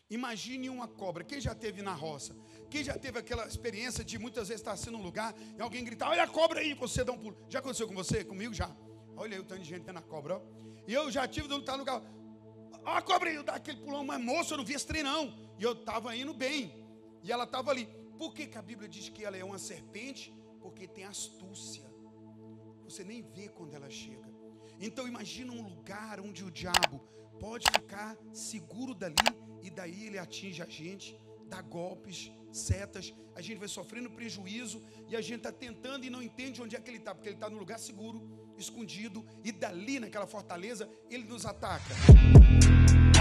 Imagine uma cobra. Quem já teve na roça? Quem já teve aquela experiência de muitas vezes estar assim num lugar e alguém gritar: olha a cobra aí, você dá um pulo. Já aconteceu com você? Comigo já. Olha aí o tanto de gente na cobra, ó. E eu já tive de um tal lugar: ó a cobra aí, eu dar aquele pulão. Mas moço, eu não vi esse trem não. E eu estava indo bem. E ela estava ali. Por que a Bíblia diz que ela é uma serpente? Porque tem astúcia. Você nem vê quando ela chega. Então imagina um lugar onde o diabo pode ficar seguro dali, e daí ele atinge a gente, dá golpes, setas, a gente vai sofrendo prejuízo, e a gente está tentando e não entende onde é que ele está, porque ele está num lugar seguro, escondido, e dali naquela fortaleza ele nos ataca.